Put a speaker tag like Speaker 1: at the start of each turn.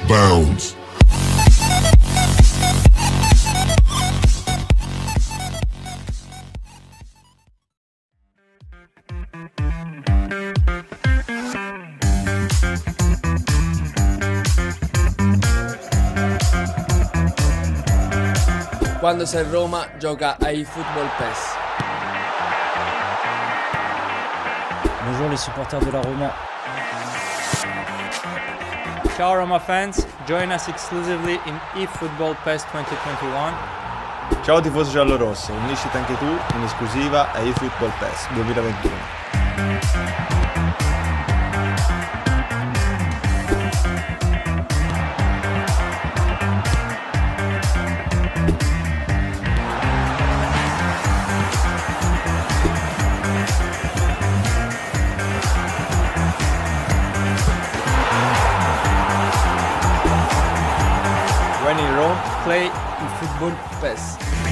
Speaker 1: bounds.
Speaker 2: Quando sei a Roma gioca a eFootball PES.
Speaker 3: Bonjour les supporters de la Roma.
Speaker 4: Ciao Roma fans, join us exclusively in eFootball PES 2021.
Speaker 5: Ciao tifoso giallorosso, unisciti anche tu in esclusiva a eFootball PES 2021.
Speaker 4: When in Rome, play eFootball PES.